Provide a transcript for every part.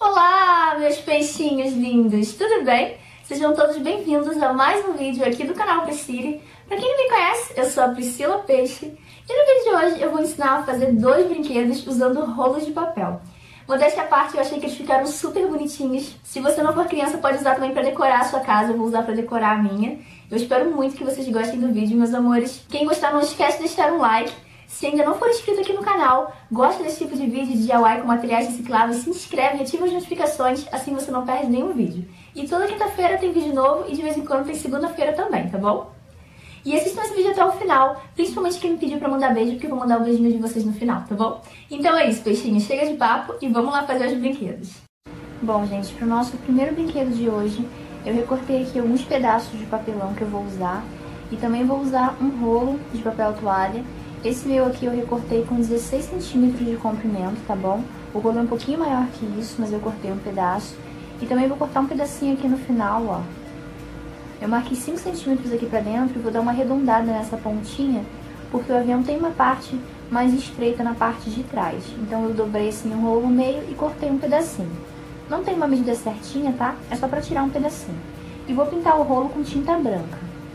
Olá, meus peixinhos lindos, tudo bem? Sejam todos bem-vindos a mais um vídeo aqui do canal Priscile. Pra quem não me conhece, eu sou a Priscila Peixe e no vídeo de hoje eu vou ensinar a fazer dois brinquedos usando rolos de papel. Modéstia à parte, eu achei que eles ficaram super bonitinhos. Se você não for criança, pode usar também pra decorar a sua casa, eu vou usar pra decorar a minha. Eu espero muito que vocês gostem do vídeo, meus amores. Quem gostar, não esquece de deixar um like. Se ainda não for inscrito aqui no canal, gosta desse tipo de vídeo de DIY com materiais recicláveis, se inscreve e ativa as notificações, assim você não perde nenhum vídeo. E toda quinta-feira tem vídeo novo e de vez em quando tem segunda-feira também, tá bom? E assistam esse vídeo até o final, principalmente quem me pediu pra mandar beijo, porque eu vou mandar o beijinho de vocês no final, tá bom? Então é isso, peixinhos, chega de papo e vamos lá fazer os brinquedos. Bom, gente, pro nosso primeiro brinquedo de hoje, eu recortei aqui alguns pedaços de papelão que eu vou usar e também vou usar um rolo de papel toalha. Esse meu aqui eu recortei com 16 centímetros de comprimento, tá bom? O rolo é um pouquinho maior que isso, mas eu cortei um pedaço. E também vou cortar um pedacinho aqui no final, ó. Eu marquei 5 centímetros aqui pra dentro e vou dar uma arredondada nessa pontinha, porque o avião tem uma parte mais estreita na parte de trás. Então eu dobrei assim um rolo no meio e cortei um pedacinho. Não tem uma medida certinha, tá? É só pra tirar um pedacinho. E vou pintar o rolo com tinta branca.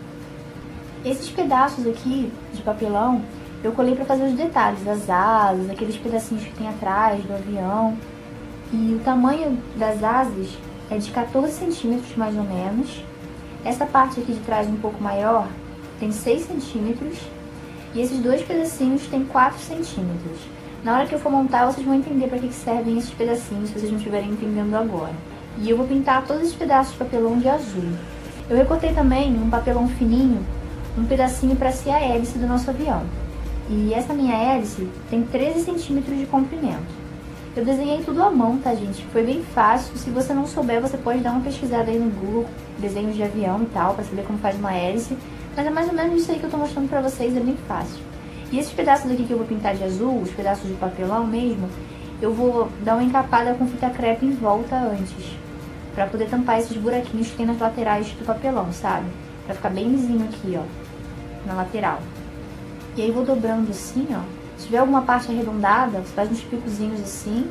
Esses pedaços aqui de papelão, eu colei pra fazer os detalhes, as asas, aqueles pedacinhos que tem atrás do avião. E o tamanho das asas é de 14 centímetros mais ou menos. Essa parte aqui de trás um pouco maior tem 6 centímetros. E esses dois pedacinhos tem 4 centímetros. Na hora que eu for montar, vocês vão entender pra que servem esses pedacinhos, se vocês não estiverem entendendo agora. E eu vou pintar todos esses pedaços de papelão de azul. Eu recortei também um papelão fininho, um pedacinho pra ser a hélice do nosso avião. E essa minha hélice tem 13 centímetros de comprimento. Eu desenhei tudo à mão, tá, gente? Foi bem fácil. Se você não souber, você pode dar uma pesquisada aí no Google, desenhos de avião e tal, pra saber como faz uma hélice. Mas é mais ou menos isso aí que eu tô mostrando pra vocês, é bem fácil. E esses pedaços aqui que eu vou pintar de azul, os pedaços de papelão mesmo, eu vou dar uma encapada com fita crepe em volta antes, pra poder tampar esses buraquinhos que tem nas laterais do papelão, sabe? Pra ficar bem lisinho aqui, ó, na lateral. E aí vou dobrando assim, ó. Se tiver alguma parte arredondada, você faz uns picozinhos assim,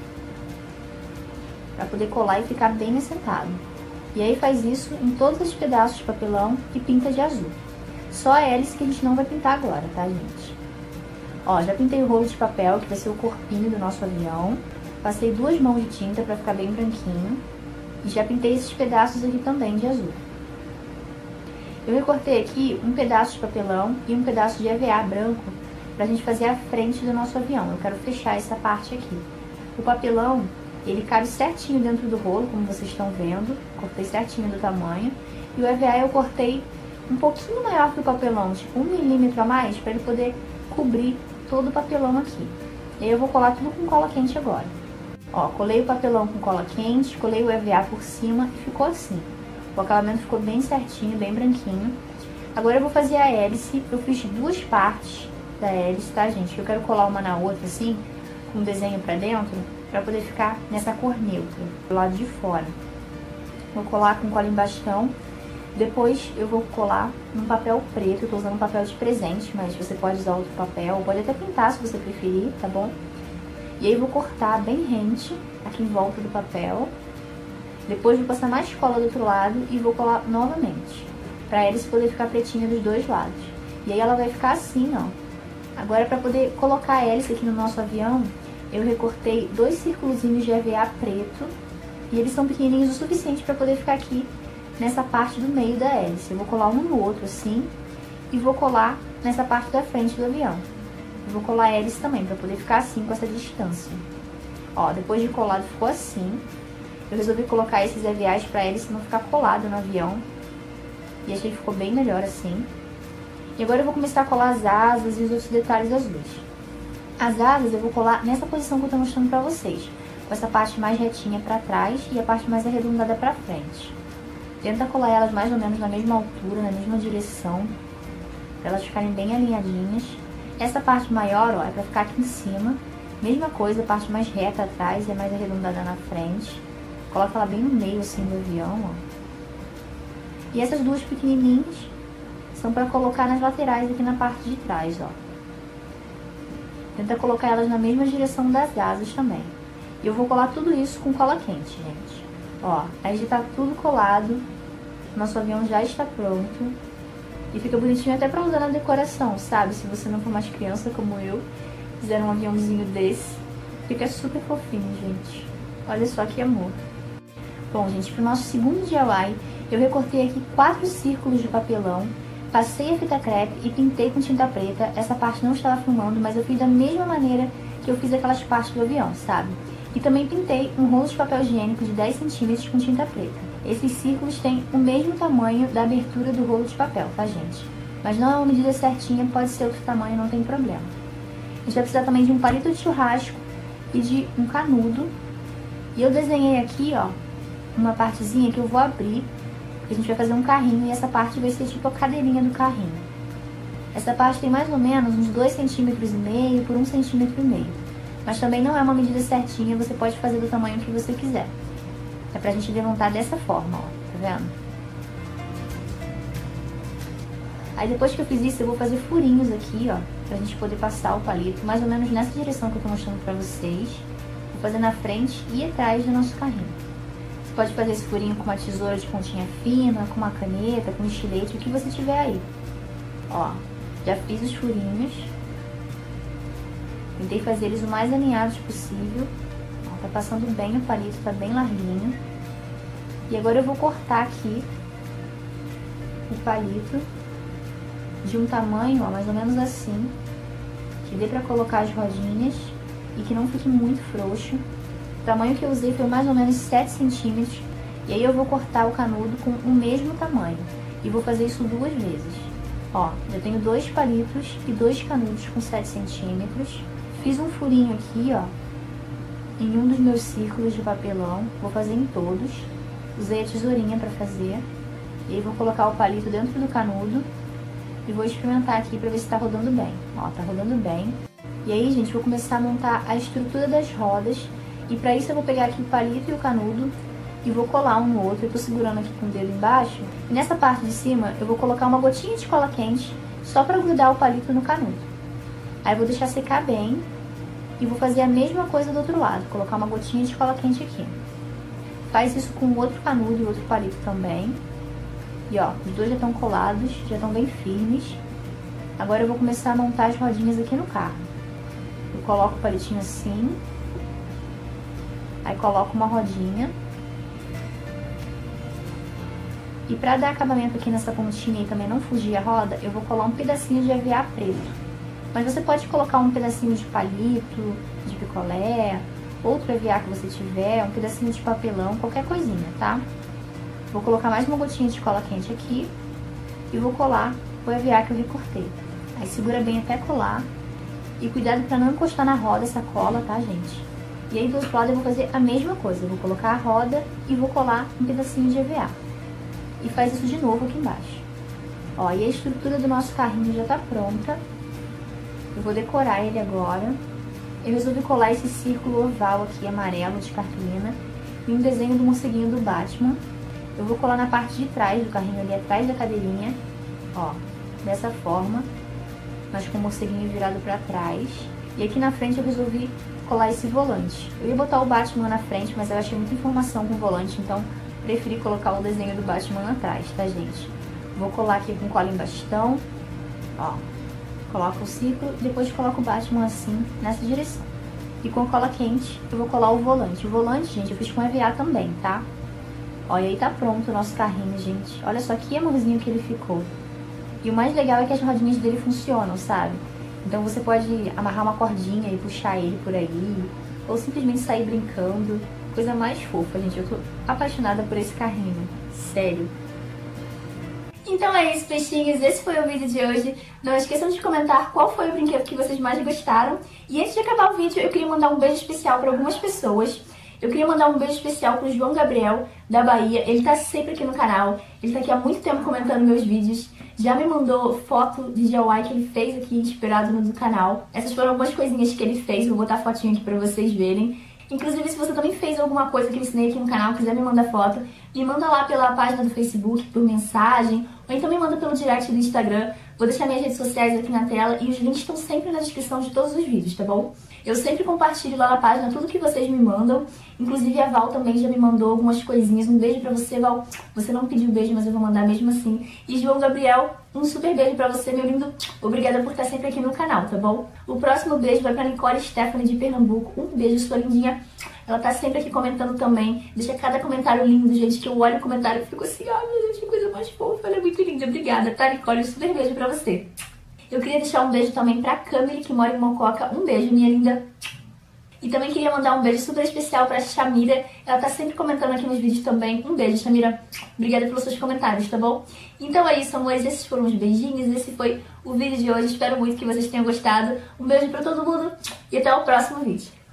pra poder colar e ficar bem assentado. E aí faz isso em todos os pedaços de papelão e pinta de azul. Só a hélice que a gente não vai pintar agora, tá, gente? Ó, já pintei o rolo de papel, que vai ser o corpinho do nosso avião. Passei 2 mãos de tinta pra ficar bem branquinho. E já pintei esses pedaços aqui também de azul. Eu recortei aqui um pedaço de papelão e um pedaço de EVA branco pra gente fazer a frente do nosso avião. Eu quero fechar essa parte aqui. O papelão, ele cabe certinho dentro do rolo, como vocês estão vendo. Cortei certinho do tamanho. E o EVA eu cortei um pouquinho maior que o papelão, tipo 1 milímetro a mais, pra ele poder cobrir todo o papelão aqui. E aí eu vou colar tudo com cola quente agora. Ó, colei o papelão com cola quente, colei o EVA por cima e ficou assim. O acabamento ficou bem certinho, bem branquinho. Agora eu vou fazer a hélice. Eu fiz 2 partes da hélice, tá, gente? Eu quero colar uma na outra, assim, com um desenho pra dentro, pra poder ficar nessa cor neutra, do lado de fora. Vou colar com cola em bastão. Depois eu vou colar num papel preto. Eu tô usando um papel de presente, mas você pode usar outro papel. Pode até pintar se você preferir, tá bom? E aí vou cortar bem rente aqui em volta do papel. Depois vou passar mais cola do outro lado e vou colar novamente, pra hélice poder ficar pretinha dos dois lados. E aí ela vai ficar assim, ó. Agora, pra poder colocar a hélice aqui no nosso avião, eu recortei 2 círculozinhos de EVA preto. E eles são pequenininhos o suficiente pra poder ficar aqui nessa parte do meio da hélice. Eu vou colar um no outro assim e vou colar nessa parte da frente do avião. Eu vou colar a hélice também, pra poder ficar assim, com essa distância. Ó, depois de colado ficou assim. Eu resolvi colocar esses EVAs pra hélice não ficar colado no avião. E achei que ficou bem melhor assim. E agora eu vou começar a colar as asas e os outros detalhes azuis. As asas eu vou colar nessa posição que eu tô mostrando pra vocês. Com essa parte mais retinha pra trás e a parte mais arredondada pra frente. Tenta colar elas mais ou menos na mesma altura, na mesma direção, pra elas ficarem bem alinhadinhas. Essa parte maior, ó, é pra ficar aqui em cima. Mesma coisa, a parte mais reta atrás e a mais arredondada na frente. Coloca ela bem no meio, assim, do avião, ó. E essas duas pequenininhas são pra colocar nas laterais aqui na parte de trás, ó. Tenta colocar elas na mesma direção das asas também. E eu vou colar tudo isso com cola quente, gente. Ó, aí já tá tudo colado. Nosso avião já está pronto. E fica bonitinho até pra usar na decoração, sabe? Se você não for mais criança como eu, fizer um aviãozinho desse, fica super fofinho, gente. Olha só que amor. Bom, gente, pro nosso segundo DIY, eu recortei aqui 4 círculos de papelão, passei a fita crepe e pintei com tinta preta. Essa parte não estava filmando, mas eu fiz da mesma maneira que eu fiz aquelas partes do avião, sabe? E também pintei um rolo de papel higiênico de 10 centímetros com tinta preta. Esses círculos têm o mesmo tamanho da abertura do rolo de papel, tá, gente? Mas não é uma medida certinha, pode ser outro tamanho, não tem problema. A gente vai precisar também de um palito de churrasco e de um canudo. E eu desenhei aqui, ó, uma partezinha que eu vou abrir, porque a gente vai fazer um carrinho e essa parte vai ser tipo a cadeirinha do carrinho. Essa parte tem mais ou menos uns 2,5 cm por 1,5 cm. Mas também não é uma medida certinha, você pode fazer do tamanho que você quiser. É pra gente levantar dessa forma, ó, tá vendo? Aí depois que eu fiz isso, eu vou fazer furinhos aqui, ó, pra gente poder passar o palito, mais ou menos nessa direção que eu tô mostrando pra vocês. Vou fazer na frente e atrás do nosso carrinho. Você pode fazer esse furinho com uma tesoura de pontinha fina, com uma caneta, com um estilete, o que você tiver aí. Ó, já fiz os furinhos. Tentei fazer eles o mais alinhados possível. Ó, tá passando bem o palito, tá bem larguinho. E agora eu vou cortar aqui o palito de um tamanho, ó, mais ou menos assim, que dê pra colocar as rodinhas e que não fique muito frouxo. O tamanho que eu usei foi mais ou menos 7 centímetros. E aí eu vou cortar o canudo com o mesmo tamanho. E vou fazer isso 2 vezes. Ó, eu tenho 2 palitos e 2 canudos com 7 centímetros. Fiz um furinho aqui, ó, em um dos meus círculos de papelão. Vou fazer em todos. Usei a tesourinha pra fazer. E aí vou colocar o palito dentro do canudo. E vou experimentar aqui pra ver se tá rodando bem. Ó, tá rodando bem. E aí, gente, vou começar a montar a estrutura das rodas. E pra isso eu vou pegar aqui o palito e o canudo e vou colar um no outro. Eu tô segurando aqui com o dedo embaixo. E nessa parte de cima eu vou colocar uma gotinha de cola quente só pra grudar o palito no canudo. Aí eu vou deixar secar bem e vou fazer a mesma coisa do outro lado. Colocar uma gotinha de cola quente aqui. Faz isso com o outro canudo e o outro palito também. E ó, os dois já estão colados, já estão bem firmes. Agora eu vou começar a montar as rodinhas aqui no carro. Eu coloco o palitinho assim. Aí coloco uma rodinha. E pra dar acabamento aqui nessa pontinha e também não fugir a roda, eu vou colar um pedacinho de EVA preto. Mas você pode colocar um pedacinho de palito, de picolé, outro EVA que você tiver, um pedacinho de papelão, qualquer coisinha, tá? Vou colocar mais uma gotinha de cola quente aqui e vou colar o EVA que eu recortei. Aí segura bem até colar e cuidado pra não encostar na roda essa cola, tá, gente? E aí do outro lado eu vou fazer a mesma coisa, eu vou colocar a roda e vou colar um pedacinho de EVA. E faz isso de novo aqui embaixo. Ó, e a estrutura do nosso carrinho já tá pronta. Eu vou decorar ele agora. Eu resolvi colar esse círculo oval aqui, amarelo, de cartolina, e um desenho do morceguinho do Batman. Eu vou colar na parte de trás do carrinho, ali atrás da cadeirinha, ó, dessa forma, mas com o morceguinho virado pra trás. E aqui na frente eu resolvi colar esse volante. Eu ia botar o Batman na frente, mas eu achei muita informação com o volante, então preferi colocar o desenho do Batman atrás, tá, gente? Vou colar aqui com cola em bastão, ó. Coloco o círculo e depois coloco o Batman assim, nessa direção. E com cola quente eu vou colar o volante. O volante, gente, eu fiz com EVA também, tá? Ó, e aí tá pronto o nosso carrinho, gente. Olha só que amorzinho que ele ficou. E o mais legal é que as rodinhas dele funcionam, sabe? Então você pode amarrar uma cordinha e puxar ele por aí, ou simplesmente sair brincando. Coisa mais fofa, gente. Eu tô apaixonada por esse carrinho. Sério. Então é isso, peixinhos. Esse foi o vídeo de hoje. Não esqueçam de comentar qual foi o brinquedo que vocês mais gostaram. E antes de acabar o vídeo, eu queria mandar um beijo especial para algumas pessoas. Eu queria mandar um beijo especial pro João Gabriel, da Bahia. Ele tá sempre aqui no canal. Ele tá aqui há muito tempo comentando meus vídeos. Já me mandou foto de DIY que ele fez aqui, inspirado no do canal. Essas foram algumas coisinhas que ele fez. Vou botar fotinho aqui pra vocês verem. Inclusive, se você também fez alguma coisa que eu ensinei aqui no canal, quiser me mandar foto, me manda lá pela página do Facebook, por mensagem, ou então me manda pelo direct do Instagram. Vou deixar minhas redes sociais aqui na tela e os links estão sempre na descrição de todos os vídeos, tá bom? Eu sempre compartilho lá na página tudo que vocês me mandam. Inclusive a Val também já me mandou algumas coisinhas. Um beijo pra você, Val. Você não pediu beijo, mas eu vou mandar mesmo assim. E João Gabriel, um super beijo pra você, meu lindo. Obrigada por estar sempre aqui no canal, tá bom? O próximo beijo vai pra Nicole Stephanie de Pernambuco. Um beijo, sua lindinha. Ela tá sempre aqui comentando também. Deixa cada comentário lindo, gente, que eu olho o comentário e fico assim, ai, meu Deus, que coisa mais fofa. Ela é muito linda. Obrigada, tá, Nicole? Um super beijo pra você. Eu queria deixar um beijo também pra Camille, que mora em Mococa. Um beijo, minha linda. E também queria mandar um beijo super especial pra Chamira. Ela tá sempre comentando aqui nos vídeos também. Um beijo, Chamira. Obrigada pelos seus comentários, tá bom? Então é isso, amores. Esses foram os beijinhos. Esse foi o vídeo de hoje. Espero muito que vocês tenham gostado. Um beijo pra todo mundo e até o próximo vídeo.